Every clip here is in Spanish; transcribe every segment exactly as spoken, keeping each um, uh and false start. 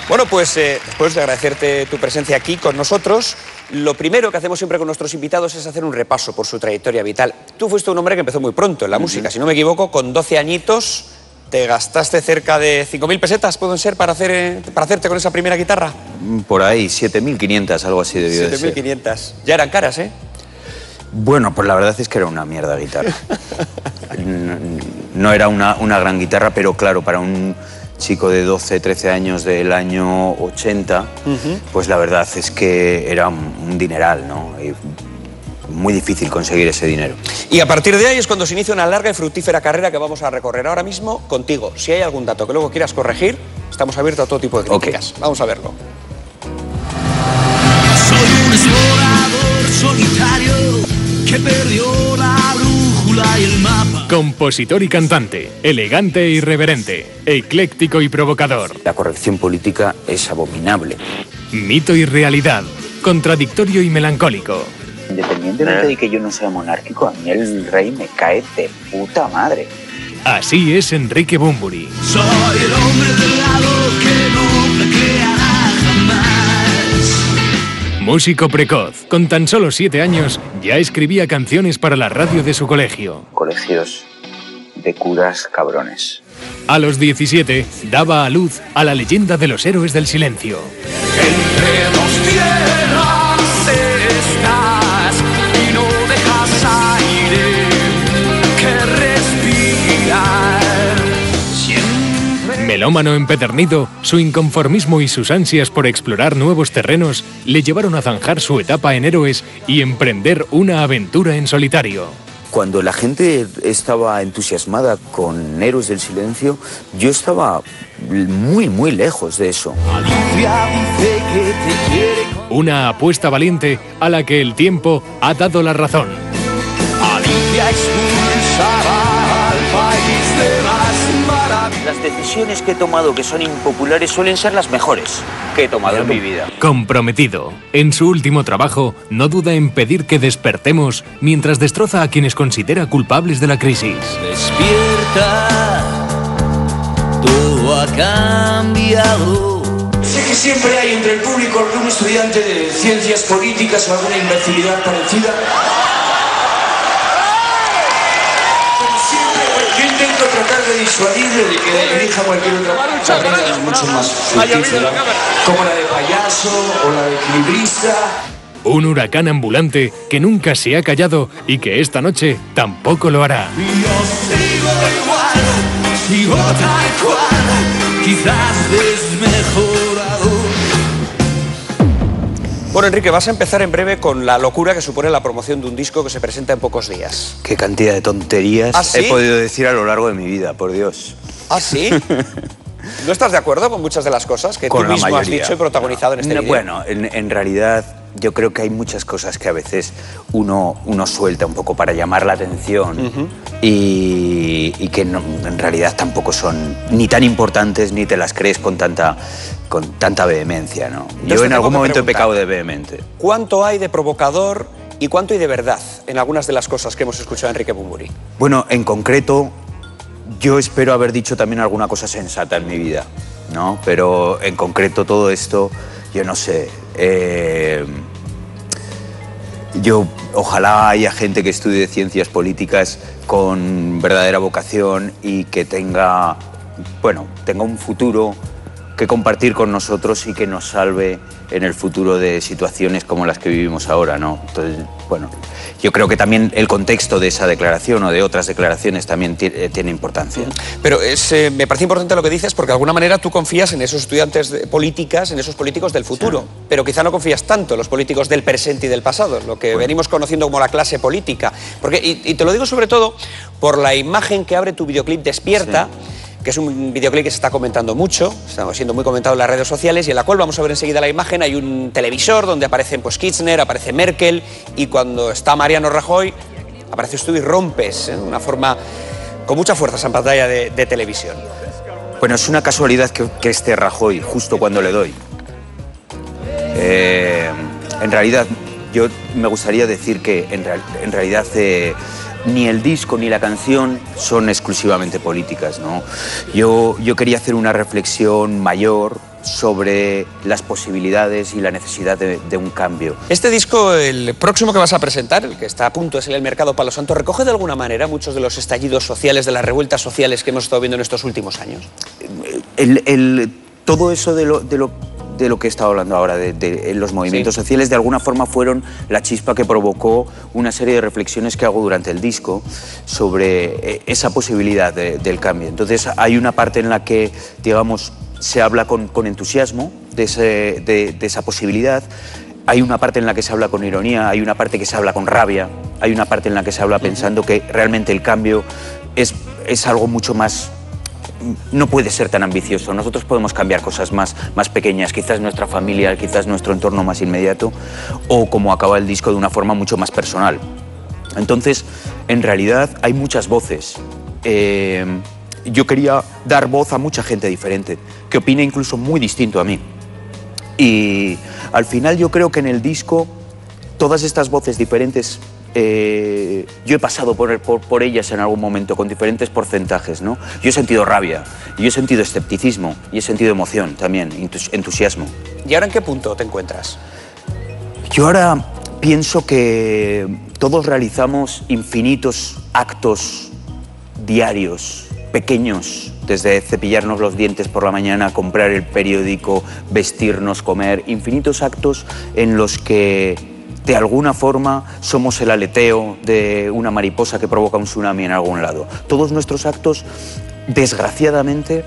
Bueno, pues eh, después de agradecerte tu presencia aquí con nosotros, lo primero que hacemos siempre con nuestros invitados es hacer un repaso por su trayectoria vital. Tú fuiste un hombre que empezó muy pronto en la uh-huh. música, si no me equivoco, con doce añitos te gastaste cerca de cinco mil pesetas, ¿pueden ser, para, hacer, eh, para hacerte con esa primera guitarra? Por ahí, siete mil quinientas, algo así debió de ser. siete mil quinientas. Ya eran caras, ¿eh? Bueno, pues la verdad es que era una mierda guitarra. No era una, una gran guitarra, pero claro, para un chico de doce, trece años del año ochenta, uh-huh. pues la verdad es que era un, un dineral, ¿no? Y muy difícil conseguir ese dinero. Y a partir de ahí es cuando se inicia una larga y fructífera carrera que vamos a recorrer ahora mismo contigo. Si hay algún dato que luego quieras corregir, estamos abiertos a todo tipo de críticas. Okay. Vamos a verlo. Soy un explorador solitario que perdió la brújula y el mapa. Compositor y cantante, elegante e irreverente, ecléctico y provocador. La corrección política es abominable. Mito y realidad, contradictorio y melancólico. Independientemente de que yo no sea monárquico, a mí el rey me cae de puta madre. Así es Enrique Bunbury. Soy el hombre del lado que no recreará jamás. Músico precoz, con tan solo siete años ya escribía canciones para la radio de su colegio. Colegios de curas cabrones. A los diecisiete daba a luz a la leyenda de los héroes del silencio. Entre dos tierras estás y no dejas aire que respirar. Siempre... Melómano empedernido, su inconformismo y sus ansias por explorar nuevos terrenos le llevaron a zanjar su etapa en Héroes y emprender una aventura en solitario. Cuando la gente estaba entusiasmada con Héroes del Silencio, yo estaba muy, muy lejos de eso. Una apuesta valiente a la que el tiempo ha dado la razón. Alicia expulsaba al país de las maravillas. Las decisiones que he tomado que son impopulares suelen ser las mejores que he tomado en mi vida. Comprometido, en su último trabajo, no duda en pedir que despertemos mientras destroza a quienes considera culpables de la crisis. Despierta, todo ha cambiado. Sé que siempre hay entre el público algún estudiante de ciencias políticas o alguna imbecilidad parecida. Yo intento tratar de disuadirle de que elija cualquier otra carrera mucho más fructífera, como la de payaso o la de equilibrista. Un huracán ambulante que nunca se ha callado y que esta noche tampoco lo hará. Yo sigo igual, sigo tal cual, quizás desmejorado. Bueno, Enrique, vas a empezar en breve con la locura que supone la promoción de un disco que se presenta en pocos días. Qué cantidad de tonterías ¿Ah, sí? he podido decir a lo largo de mi vida, por Dios. ¿Ah, sí? ¿No estás de acuerdo con muchas de las cosas que con tú mismo mayoría. has dicho y protagonizado en este no, vídeo? Bueno, en, en realidad yo creo que hay muchas cosas que a veces uno, uno suelta un poco para llamar la atención uh-huh. y, y que no, en realidad tampoco son ni tan importantes ni te las crees con tanta, con tanta vehemencia, ¿no? Yo en algún momento he pecado de vehemente. ¿Cuánto hay de provocador y cuánto hay de verdad en algunas de las cosas que hemos escuchado de Enrique Bunbury? Bueno, en concreto, yo espero haber dicho también alguna cosa sensata en mi vida, ¿no? Pero en concreto todo esto, yo no sé. Eh, yo ojalá haya gente que estudie ciencias políticas con verdadera vocación y que tenga, bueno, tenga un futuro que compartir con nosotros y que nos salve en el futuro de situaciones como las que vivimos ahora, ¿no? Entonces, bueno, yo creo que también el contexto de esa declaración o de otras declaraciones también tiene importancia. Pero es, eh, me parece importante lo que dices porque de alguna manera tú confías en esos estudiantes de políticas, en esos políticos del futuro, sí. Pero quizá no confías tanto en los políticos del presente y del pasado, lo que bueno. venimos conociendo como la clase política. Porque, y, y te lo digo sobre todo por la imagen que abre tu videoclip Despierta, sí. que es un videoclip que se está comentando mucho, está siendo muy comentado en las redes sociales y en la cual vamos a ver enseguida la imagen. Hay un televisor donde aparecen pues Kirchner, aparece Merkel y cuando está Mariano Rajoy apareces tú y rompes, ¿eh? de una forma con mucha fuerza esa pantalla de, de televisión. Bueno, es una casualidad que, que esté Rajoy justo cuando le doy. Eh, en realidad, yo me gustaría decir que en, real, en realidad... Eh, ni el disco ni la canción son exclusivamente políticas, ¿no? Yo, yo quería hacer una reflexión mayor sobre las posibilidades y la necesidad de, de un cambio. Este disco, el próximo que vas a presentar, el que está a punto de salir al mercado, Palo Santo, ¿recoge de alguna manera muchos de los estallidos sociales, de las revueltas sociales que hemos estado viendo en estos últimos años? El, el, todo eso de lo, de lo, de lo que he estado hablando ahora, de, de los movimientos sí. sociales, de alguna forma fueron la chispa que provocó una serie de reflexiones que hago durante el disco sobre esa posibilidad de, del cambio. Entonces hay una parte en la que, digamos, se habla con, con entusiasmo de, ese, de, de esa posibilidad. Hay una parte en la que se habla con ironía, hay una parte que se habla con rabia, hay una parte en la que se habla pensando que realmente el cambio es, es algo mucho más... No puede ser tan ambicioso. Nosotros podemos cambiar cosas más, más pequeñas, quizás nuestra familia, quizás nuestro entorno más inmediato, o como acaba el disco, de una forma mucho más personal. Entonces, en realidad, hay muchas voces. Eh, yo quería dar voz a mucha gente diferente, que opine incluso muy distinto a mí. Y al final yo creo que en el disco todas estas voces diferentes, eh, yo he pasado por, por, por ellas en algún momento con diferentes porcentajes, ¿no? Yo he sentido rabia, yo he sentido escepticismo y he sentido emoción también, entusiasmo. ¿Y ahora en qué punto te encuentras? Yo ahora pienso que todos realizamos infinitos actos diarios, pequeños, desde cepillarnos los dientes por la mañana, comprar el periódico, vestirnos, comer, infinitos actos en los que de alguna forma somos el aleteo de una mariposa que provoca un tsunami en algún lado. Todos nuestros actos, desgraciadamente,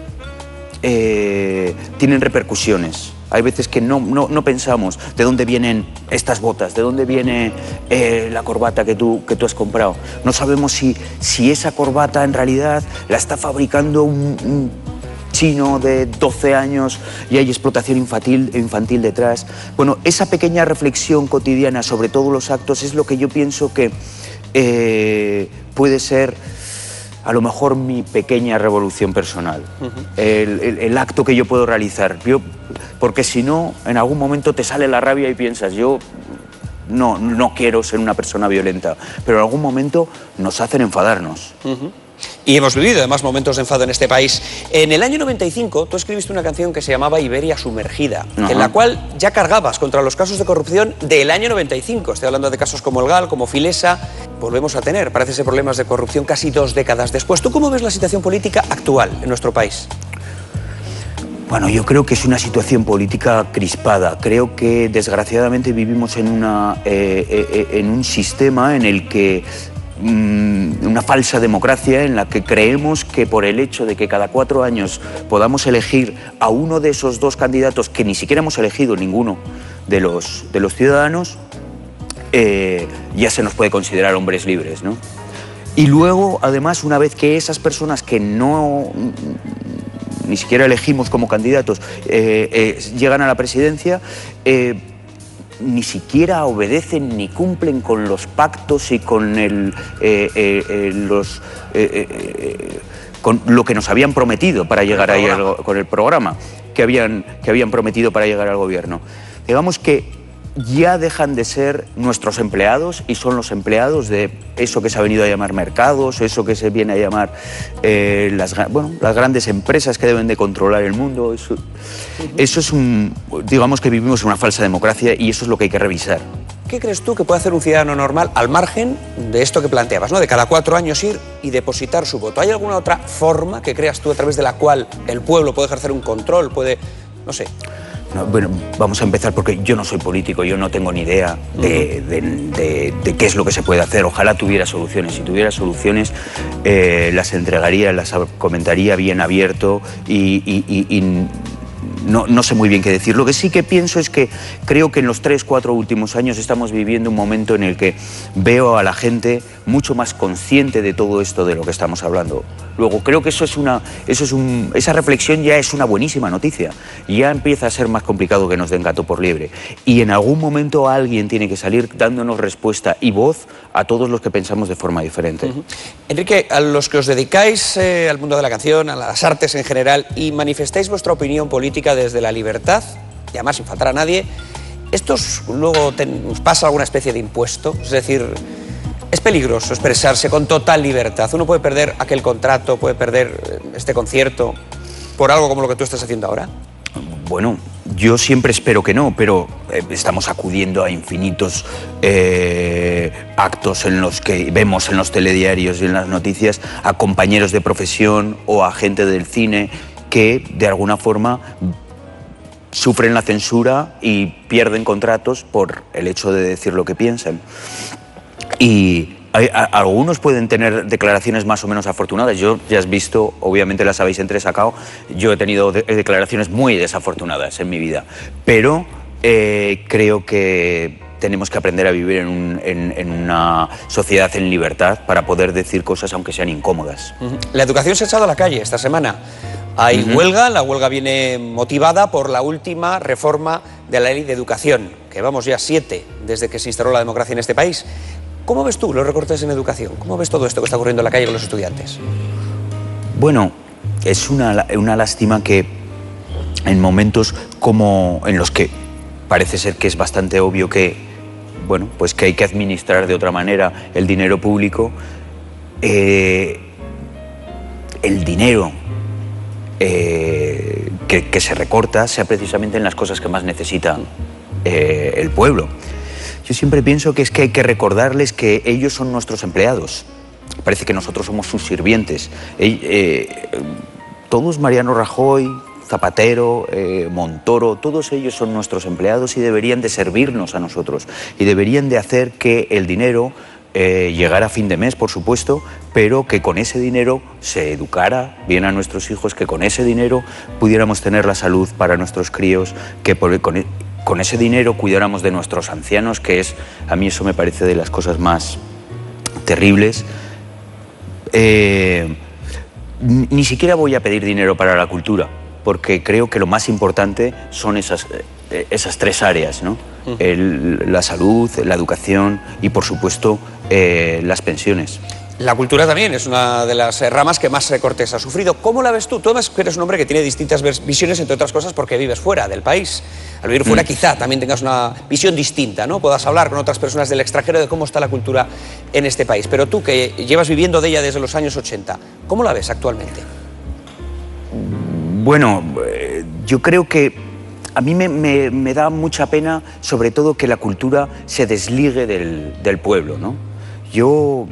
eh, tienen repercusiones. Hay veces que no, no, no pensamos de dónde vienen estas botas, de dónde viene eh, la corbata que tú, que tú has comprado. No sabemos si, si esa corbata en realidad la está fabricando un, un chino de doce años y hay explotación infantil, infantil detrás. Bueno, esa pequeña reflexión cotidiana sobre todos los actos es lo que yo pienso que eh, puede ser a lo mejor mi pequeña revolución personal, uh-huh. el, el, el acto que yo puedo realizar. Yo, porque si no, en algún momento te sale la rabia y piensas, yo no, no quiero ser una persona violenta, pero en algún momento nos hacen enfadarnos. Uh-huh. Y hemos vivido además momentos de enfado en este país. En el año noventa y cinco tú escribiste una canción que se llamaba Iberia Sumergida, uh-huh. en la cual ya cargabas contra los casos de corrupción del año noventa y cinco. Estoy hablando de casos como el GAL, como Filesa. Volvemos a tener, parece ser, problemas de corrupción casi dos décadas después. ¿Tú cómo ves la situación política actual en nuestro país? Bueno, yo creo que es una situación política crispada. Creo que desgraciadamente vivimos en, una, eh, eh, en un sistema en el que una falsa democracia en la que creemos que por el hecho de que cada cuatro años podamos elegir a uno de esos dos candidatos que ni siquiera hemos elegido ninguno de los, de los ciudadanos, eh, ya se nos puede considerar hombres libres, ¿no? Y luego, además, una vez que esas personas que no ni siquiera elegimos como candidatos eh, eh, llegan a la presidencia, eh, ni siquiera obedecen ni cumplen con los pactos y con, el, eh, eh, eh, los, eh, eh, con lo que nos habían prometido para llegar ahí al, con el programa que habían, que habían prometido para llegar al gobierno. Digamos que ya dejan de ser nuestros empleados y son los empleados de eso que se ha venido a llamar mercados, eso que se viene a llamar eh, las, bueno, las grandes empresas que deben de controlar el mundo. Eso, eso es un... digamos que vivimos en una falsa democracia y eso es lo que hay que revisar. ¿Qué crees tú que puede hacer un ciudadano normal al margen de esto que planteabas, ¿no? De cada cuatro años ir y depositar su voto? ¿Hay alguna otra forma que creas tú a través de la cual el pueblo puede ejercer un control, puede, no sé... No, bueno, vamos a empezar porque yo no soy político, yo no tengo ni idea de, de, de, de qué es lo que se puede hacer. Ojalá tuviera soluciones. Si tuviera soluciones, eh, las entregaría, las comentaría bien abierto y, y, y, y no, no sé muy bien qué decir. Lo que sí que pienso es que creo que en los tres, cuatro últimos años estamos viviendo un momento en el que veo a la gente mucho más consciente de todo esto de lo que estamos hablando. Luego, creo que eso es una, eso es un, esa reflexión ya es una buenísima noticia. Ya empieza a ser más complicado que nos den gato por liebre. Y en algún momento alguien tiene que salir dándonos respuesta y voz a todos los que pensamos de forma diferente. Uh-huh. Enrique, a los que os dedicáis eh, al mundo de la canción, a las artes en general, y manifestáis vuestra opinión política desde la libertad, y además sin faltar a nadie, ¿esto luego os pasa alguna especie de impuesto? Es decir... Es peligroso expresarse con total libertad. Uno puede perder aquel contrato, puede perder este concierto por algo como lo que tú estás haciendo ahora. Bueno, yo siempre espero que no, pero eh, estamos acudiendo a infinitos eh, actos en los que vemos en los telediarios y en las noticias a compañeros de profesión o a gente del cine que de alguna forma sufren la censura y pierden contratos por el hecho de decir lo que piensan. Y hay, a, algunos pueden tener declaraciones más o menos afortunadas. Yo, ya has visto, obviamente las habéis entresacado, yo he tenido de, declaraciones muy desafortunadas en mi vida, pero eh, creo que tenemos que aprender a vivir en, un, en, en una sociedad en libertad para poder decir cosas aunque sean incómodas. Uh-huh. La educación se ha echado a la calle esta semana. Hay uh-huh. huelga, la huelga viene motivada por la última reforma de la ley de educación, que vamos ya siete desde que se instaló la democracia en este país. ¿Cómo ves tú los recortes en educación? ¿Cómo ves todo esto que está ocurriendo en la calle con los estudiantes? Bueno, es una, una lástima que en momentos como en los que parece ser que es bastante obvio que, bueno, pues que hay que administrar de otra manera el dinero público, eh, el dinero eh, que, que se recorta sea precisamente en las cosas que más necesita eh, el pueblo. Yo siempre pienso que es que hay que recordarles que ellos son nuestros empleados. Parece que nosotros somos sus sirvientes. Eh, eh, todos, Mariano Rajoy, Zapatero, eh, Montoro, todos ellos son nuestros empleados y deberían de servirnos a nosotros. Y deberían de hacer que el dinero eh, llegara a fin de mes, por supuesto, pero que con ese dinero se educara bien a nuestros hijos, que con ese dinero pudiéramos tener la salud para nuestros críos, que por, con, con ese dinero cuidáramos de nuestros ancianos, que es, a mí eso me parece de las cosas más terribles. Eh, ni siquiera voy a pedir dinero para la cultura, porque creo que lo más importante son esas, esas tres áreas, ¿no? Uh-huh. El, la salud, la educación y, por supuesto, eh, las pensiones. La cultura también es una de las ramas que más recortes ha sufrido. ¿Cómo la ves tú? Tú además eres un hombre que tiene distintas visiones, entre otras cosas porque vives fuera del país. Al vivir fuera mm. quizá también tengas una visión distinta, ¿no? Puedas hablar con otras personas del extranjero de cómo está la cultura en este país. Pero tú, que llevas viviendo de ella desde los años ochenta, ¿cómo la ves actualmente? Bueno, eh, yo creo que a mí me, me, me da mucha pena, sobre todo, que la cultura se desligue del, del pueblo, ¿no? Yo...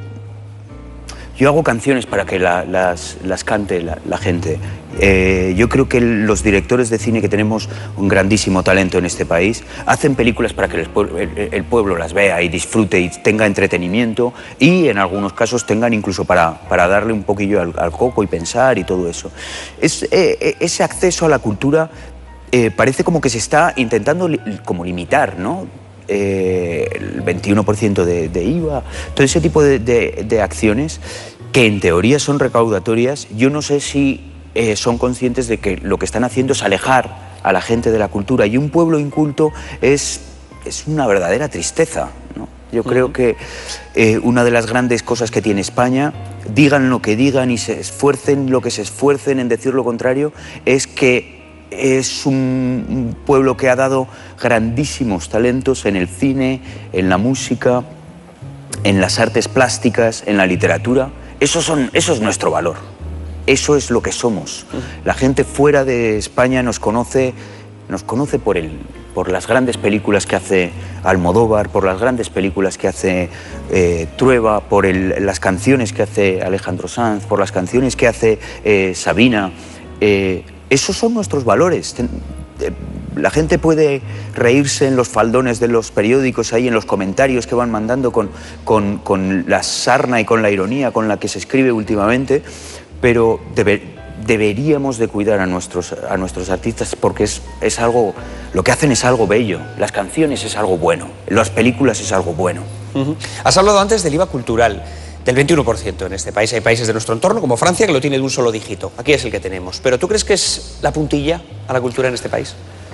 Yo hago canciones para que la, las, las cante la, la gente. Eh, yo creo que los directores de cine, que tenemos un grandísimo talento en este país, hacen películas para que el, el, el pueblo las vea y disfrute y tenga entretenimiento, y en algunos casos tengan incluso para, para darle un poquillo al, al coco y pensar y todo eso. Es, eh, ese acceso a la cultura eh, parece como que se está intentando li, como limitar, ¿no? Eh, el veintiuno por ciento de, de I V A, todo ese tipo de, de, de acciones que en teoría son recaudatorias. Yo no sé si eh, son conscientes de que lo que están haciendo es alejar a la gente de la cultura, y un pueblo inculto es, es una verdadera tristeza, ¿no? Yo uh-huh. creo que eh, una de las grandes cosas que tiene España, digan lo que digan y se esfuercen lo que se esfuercen en decir lo contrario, es que es un pueblo que ha dado grandísimos talentos en el cine, en la música, en las artes plásticas, en la literatura. Eso, son, eso es nuestro valor, eso es lo que somos. La gente fuera de España nos conoce, nos conoce por, el, por las grandes películas que hace Almodóvar, por las grandes películas que hace eh, Trueba, por el, las canciones que hace Alejandro Sanz, por las canciones que hace eh, Sabina. Eh, Esos son nuestros valores. La gente puede reírse en los faldones de los periódicos, ahí en los comentarios que van mandando con, con, con la sarna y con la ironía con la que se escribe últimamente, pero debe, deberíamos de cuidar a nuestros, a nuestros artistas, porque es, es algo, lo que hacen es algo bello, las canciones es algo bueno, las películas es algo bueno. Uh-huh. Has hablado antes del I V A cultural, del veintiuno por ciento en este país. Hay países de nuestro entorno, como Francia, que lo tiene de un solo dígito. Aquí es el que tenemos. ¿Pero tú crees que es la puntilla a la cultura en este país?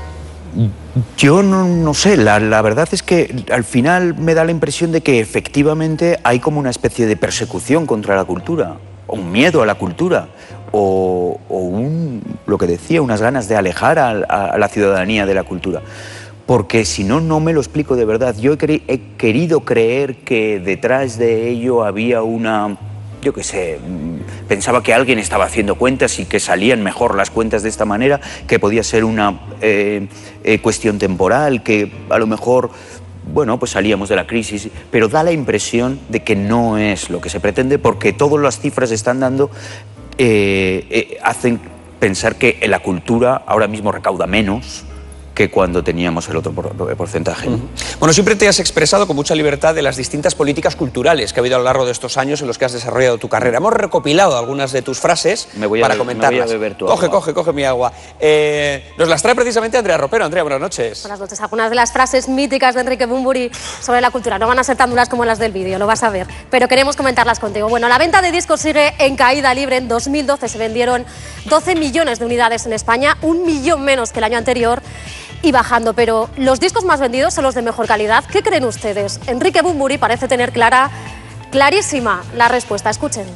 Yo no, no sé. La, la verdad es que al final me da la impresión de que efectivamente hay como una especie de persecución contra la cultura, o un miedo a la cultura, o, o un, lo que decía, unas ganas de alejar a, a, a la ciudadanía de la cultura. porque si no, no me lo explico de verdad. Yo he, queri- he querido creer que detrás de ello había una... yo qué sé, pensaba que alguien estaba haciendo cuentas y que salían mejor las cuentas de esta manera, que podía ser una eh, eh, cuestión temporal, que a lo mejor, bueno, pues salíamos de la crisis, pero da la impresión de que no es lo que se pretende, porque todas las cifras están dando, eh, eh, hacen pensar que la cultura ahora mismo recauda menos que cuando teníamos el otro por, porcentaje. ¿No? Uh-huh. Bueno, siempre te has expresado con mucha libertad de las distintas políticas culturales que ha habido a lo largo de estos años en los que has desarrollado tu carrera. Hemos recopilado algunas de tus frases me voy a para be- comentarlas. Me voy a beber tu coge, agua. coge, coge mi agua. Eh, nos las trae precisamente Andrea Ropero. Andrea, buenas noches. Buenas noches. Algunas de las frases míticas de Enrique Bunbury sobre la cultura no van a ser tan duras como las del vídeo, lo vas a ver, pero queremos comentarlas contigo. Bueno, la venta de discos sigue en caída libre. En dos mil doce se vendieron doce millones de unidades en España, un millón menos que el año anterior, y bajando, pero los discos más vendidos son los de mejor calidad. ¿Qué creen ustedes? Enrique Bunbury parece tener clara, clarísima la respuesta. Escuchen.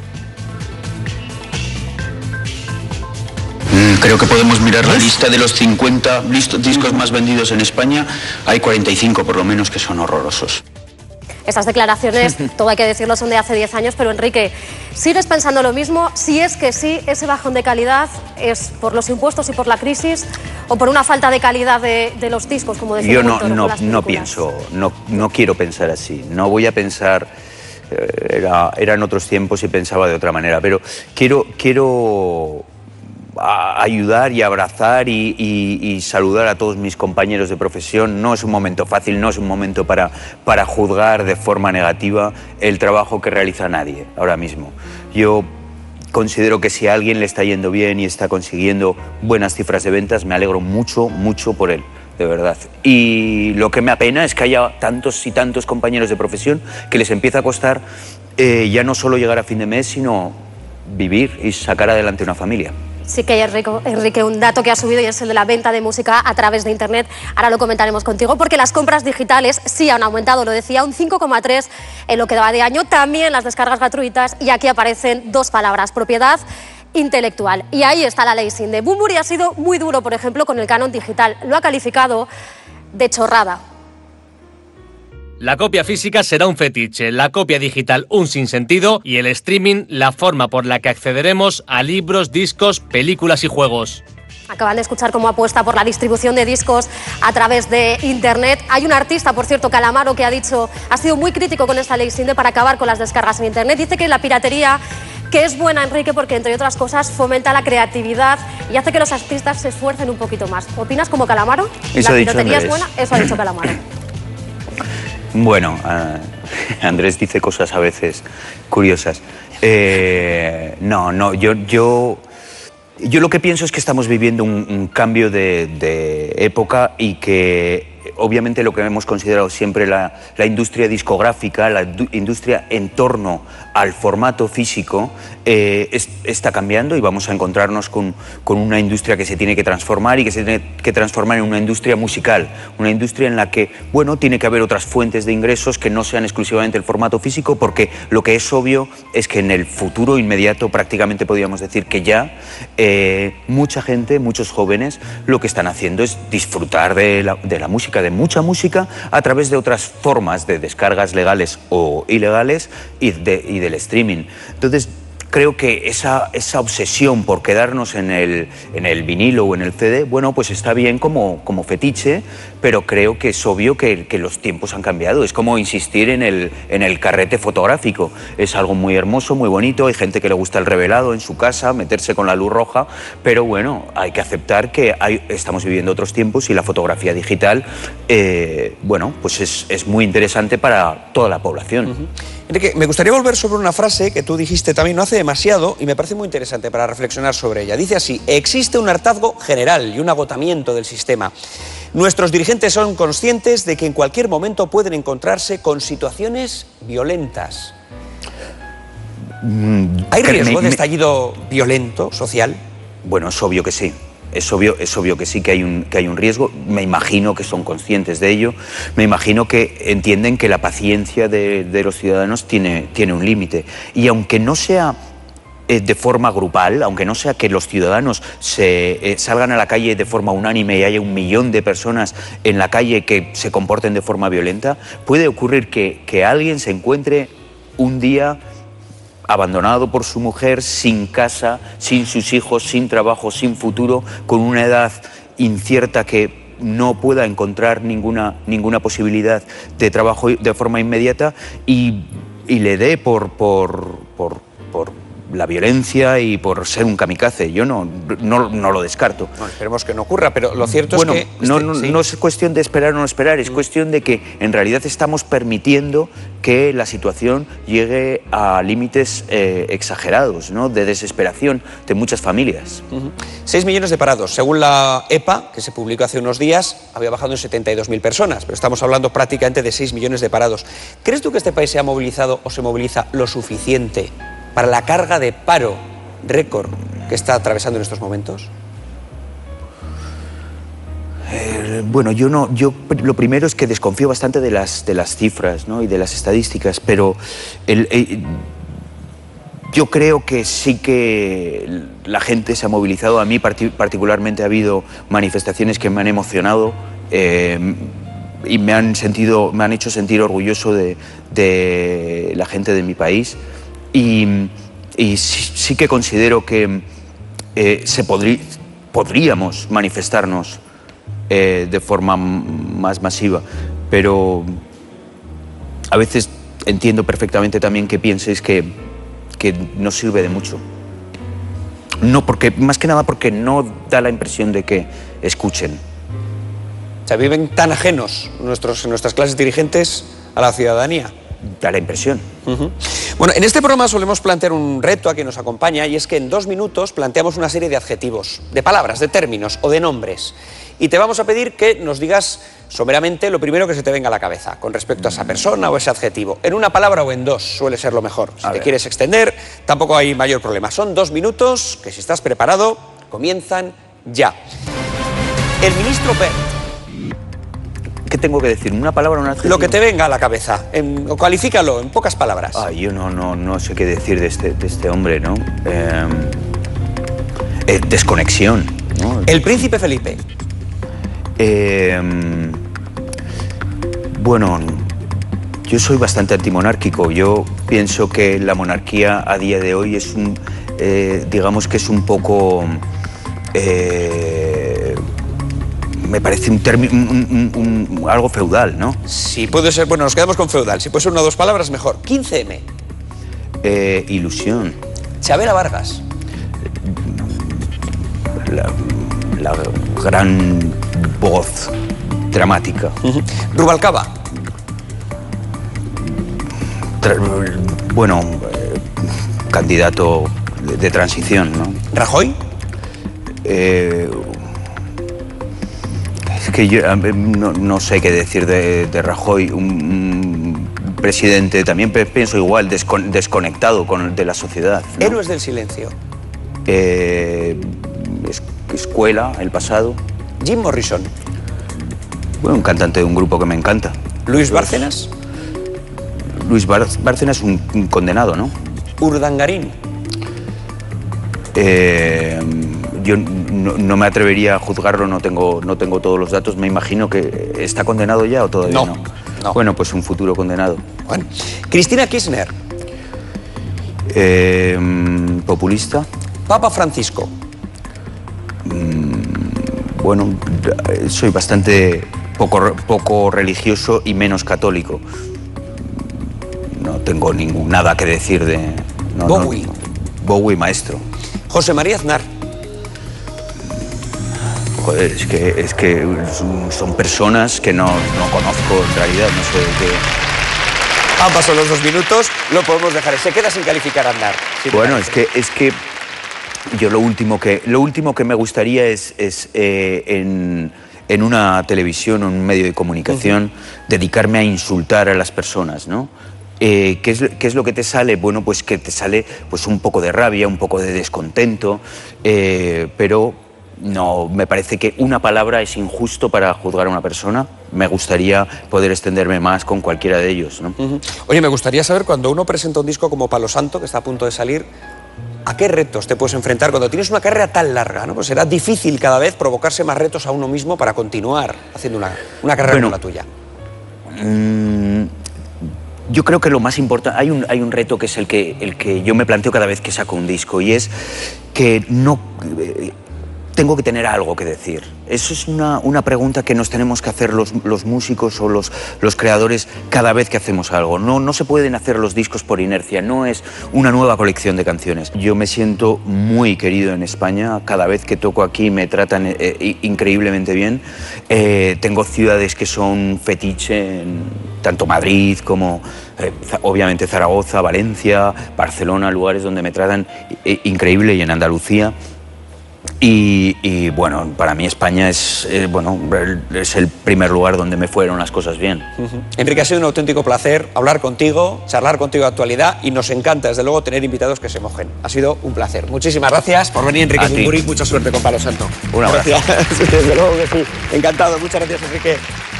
Creo que podemos mirar la lista de los cincuenta discos más vendidos en España. Hay cuarenta y cinco por lo menos que son horrorosos. Estas declaraciones, todo hay que decirlo, son de hace diez años, pero Enrique, ¿sigues pensando lo mismo? Si es que sí, ese bajón de calidad es por los impuestos y por la crisis, o por una falta de calidad de, de los discos, como decía Yo no, Montoro, no, con las no películas. pienso, no, no quiero pensar así, no voy a pensar, eh, era, eran otros tiempos y pensaba de otra manera, pero quiero, quiero a ayudar y abrazar y, y, y saludar a todos mis compañeros de profesión. No es un momento fácil, no es un momento para, para juzgar de forma negativa el trabajo que realiza nadie ahora mismo. Yo considero que si a alguien le está yendo bien y está consiguiendo buenas cifras de ventas, me alegro mucho, mucho por él, de verdad. Y lo que me apena es que haya tantos y tantos compañeros de profesión que les empieza a costar eh, ya no solo llegar a fin de mes, sino vivir y sacar adelante una familia. Sí que hay, Enrique, Enrique, un dato que ha subido y es el de la venta de música a través de Internet. Ahora lo comentaremos contigo, porque las compras digitales sí han aumentado, lo decía, un cinco coma tres en lo que va de año. También las descargas gratuitas, y aquí aparecen dos palabras: propiedad intelectual. Y ahí está la ley Sinde. Bunbury ha sido muy duro, por ejemplo, con el canon digital. Lo ha calificado de chorrada. La copia física será un fetiche, la copia digital un sinsentido y el streaming la forma por la que accederemos a libros, discos, películas y juegos. Acaban de escuchar cómo apuesta por la distribución de discos a través de Internet. Hay un artista, por cierto, Calamaro, que ha dicho, ha sido muy crítico con esta ley Sinde para acabar con las descargas en Internet. Dice que la piratería, que es buena, Enrique, porque entre otras cosas fomenta la creatividad y hace que los artistas se esfuercen un poquito más. ¿Opinas como Calamaro? Eso ¿La ha dicho piratería es Andrés. buena? Eso ha dicho Calamaro. Bueno, uh, Andrés dice cosas a veces curiosas. Eh, no, no, yo, yo, yo lo que pienso es que estamos viviendo un, un cambio de, de época y que obviamente lo que hemos considerado siempre la, la industria discográfica, la industria en torno al formato físico, eh, es, está cambiando y vamos a encontrarnos con, con una industria que se tiene que transformar y que se tiene que transformar en una industria musical, una industria en la que, bueno, tiene que haber otras fuentes de ingresos que no sean exclusivamente el formato físico, porque lo que es obvio es que en el futuro inmediato prácticamente podríamos decir que ya eh, mucha gente, muchos jóvenes, lo que están haciendo es disfrutar de la, de la música, de mucha música, a través de otras formas de descargas legales o ilegales y, de, y del streaming. Entonces, creo que esa, esa obsesión por quedarnos en el, en el vinilo o en el C D, bueno, pues está bien como, como fetiche, pero creo que es obvio que, que los tiempos han cambiado. Es como insistir en el, en el carrete fotográfico. Es algo muy hermoso, muy bonito. Hay gente que le gusta el revelado en su casa, meterse con la luz roja, pero bueno, hay que aceptar que hay, estamos viviendo otros tiempos y la fotografía digital, eh, bueno, pues es, es muy interesante para toda la población. Uh-huh. Enrique, me gustaría volver sobre una frase que tú dijiste también no hace demasiado y me parece muy interesante para reflexionar sobre ella. Dice así: existe un hartazgo general y un agotamiento del sistema. Nuestros dirigentes son conscientes de que en cualquier momento pueden encontrarse con situaciones violentas. ¿Hay riesgo de estallido violento, social? Bueno, es obvio que sí. Es obvio, es obvio que sí que hay, un, que hay un riesgo. Me imagino que son conscientes de ello. Me imagino que entienden que la paciencia de, de los ciudadanos tiene, tiene un límite. Y aunque no sea eh, de forma grupal, aunque no sea que los ciudadanos se, eh, salgan a la calle de forma unánime y haya un millón de personas en la calle que se comporten de forma violenta, puede ocurrir que, que alguien se encuentre un día abandonado por su mujer, sin casa, sin sus hijos, sin trabajo, sin futuro, con una edad incierta que no pueda encontrar ninguna, ninguna posibilidad de trabajo de forma inmediata y, y le dé por, por, por, por la violencia y por ser un kamikaze. Yo no, no, no lo descarto. Bueno, esperemos que no ocurra, pero lo cierto bueno, es que... No, este, no, sí. no es cuestión de esperar o no esperar, es mm. cuestión de que en realidad estamos permitiendo que la situación llegue a límites eh, exagerados, ¿no?, de desesperación de muchas familias. Uh-huh. Seis millones de parados. Según la E P A, que se publicó hace unos días, había bajado en setenta y dos mil personas, pero estamos hablando prácticamente de seis millones de parados. ¿Crees tú que este país se ha movilizado o se moviliza lo suficiente para la carga de paro récord que está atravesando en estos momentos? Eh, bueno, yo no, yo lo primero es que desconfío bastante de las, de las cifras, ¿no?, y de las estadísticas, pero el, el, yo creo que sí que la gente se ha movilizado. A mí particularmente ha habido manifestaciones que me han emocionado eh, y me han, sentido, me han hecho sentir orgulloso de, de la gente de mi país. Y, y sí, sí que considero que eh, se podrí, podríamos manifestarnos eh, de forma más masiva, pero a veces entiendo perfectamente también que pienses que, que no sirve de mucho. No porque, más que nada porque no da la impresión de que escuchen. O sea, viven tan ajenos nuestros, nuestras clases dirigentes a la ciudadanía. Da la impresión. Uh-huh. Bueno, en este programa solemos plantear un reto a quien nos acompaña, y es que en dos minutos planteamos una serie de adjetivos, de palabras, de términos o de nombres. Y te vamos a pedir que nos digas someramente lo primero que se te venga a la cabeza con respecto a esa persona o ese adjetivo. En una palabra o en dos suele ser lo mejor. Si a te ver. quieres extender, tampoco hay mayor problema. Son dos minutos que, si estás preparado, comienzan ya. El ministro Wert. ¿Qué tengo que decir? ¿Una palabra o un adjetivo? Lo que te venga a la cabeza. En, cualifícalo en pocas palabras. Ah, yo no, no, no sé qué decir de este, de este hombre, ¿no? Eh, eh, desconexión, ¿no? El príncipe Felipe. Eh, bueno, yo soy bastante antimonárquico. Yo pienso que la monarquía a día de hoy es un, eh, digamos que es un poco... Eh, me parece un término, un, un, un, algo feudal, ¿no? Sí, puede ser. Bueno, nos quedamos con feudal. Si puede ser una o dos palabras, mejor. quince eme. Eh, ilusión. Chavela Vargas. La, la gran voz dramática. Uh-huh. Rubalcaba. Tra bueno, eh, candidato de, de transición, ¿no? ¿Rajoy? Eh, es que yo no, no sé qué decir de, de Rajoy, un, un presidente también pienso igual, descon, desconectado con, de la sociedad, ¿no? Héroes del silencio. Eh, es, escuela, el pasado. Jim Morrison. Bueno, un cantante de un grupo que me encanta. Luis Bárcenas. Luis Bar Bárcenas, un, un condenado, ¿no? Urdangarín. Eh, yo no, no me atrevería a juzgarlo, no tengo, no tengo todos los datos. Me imagino que está condenado ya o todavía no. No, no. Bueno, pues un futuro condenado. Bueno. Cristina Kirchner. Eh, populista. Papa Francisco. Mm, bueno, soy bastante poco, poco religioso y menos católico. No tengo ningún, nada que decir de... No, Bowie. No, Bowie, maestro. José María Aznar. Joder, es que, es que son, son personas que no, no conozco en realidad, no sé de qué... Han pasado los dos minutos, lo podemos dejar. Se queda sin calificar a Aznar. Si bueno, es que, es que yo lo último que, lo último que me gustaría es, es eh, en, en una televisión o en un medio de comunicación, uh-huh, dedicarme a insultar a las personas, ¿no? Eh, ¿qué, es, ¿Qué es lo que te sale? Bueno, pues que te sale pues, un poco de rabia, un poco de descontento, eh, pero no, me parece que una palabra es injusto para juzgar a una persona. Me gustaría poder extenderme más con cualquiera de ellos, ¿no? Uh-huh. Oye, me gustaría saber, cuando uno presenta un disco como Palo Santo, que está a punto de salir, ¿a qué retos te puedes enfrentar cuando tienes una carrera tan larga, ¿no? Pues será difícil cada vez provocarse más retos a uno mismo para continuar haciendo una, una carrera bueno, como la tuya. Mmm, yo creo que lo más importante, hay un, hay un reto que es el que, el que yo me planteo cada vez que saco un disco, y es que no... Eh, tengo que tener algo que decir. Eso es una, una pregunta que nos tenemos que hacer los, los músicos o los, los creadores cada vez que hacemos algo. No, no se pueden hacer los discos por inercia, no es una nueva colección de canciones. Yo me siento muy querido en España, cada vez que toco aquí me tratan eh, increíblemente bien. Eh, tengo ciudades que son fetiche, en tanto Madrid como eh, obviamente Zaragoza, Valencia, Barcelona, lugares donde me tratan eh, increíble, y en Andalucía. Y, y bueno, para mí España es, eh, bueno, es el primer lugar donde me fueron las cosas bien. Uh-huh. Enrique, ha sido un auténtico placer hablar contigo, charlar contigo de actualidad, y nos encanta, desde luego, tener invitados que se mojen. Ha sido un placer. Muchísimas gracias por venir, Enrique Bunbury. Mucha suerte con Palo Santo. Un abrazo. Gracias. Desde luego que sí. Encantado. Muchas gracias, Enrique.